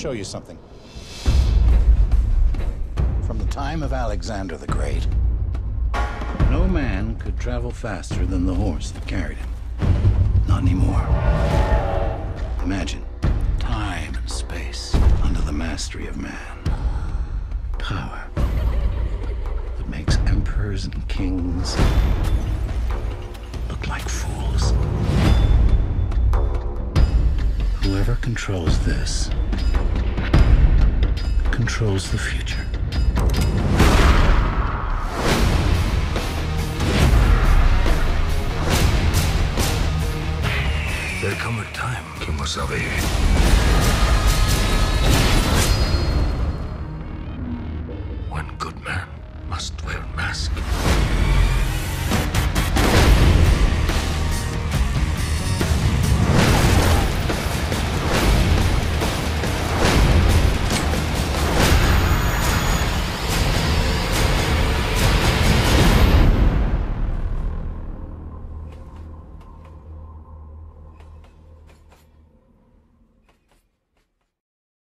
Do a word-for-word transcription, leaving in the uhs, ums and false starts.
show you something. From the time of Alexander the Great, no man could travel faster than the horse that carried him. Not anymore. Imagine time and space under the mastery of man. Power that makes emperors and kings look like fools. Whoever controls this controls the future. There come a time qui m'a sauvé.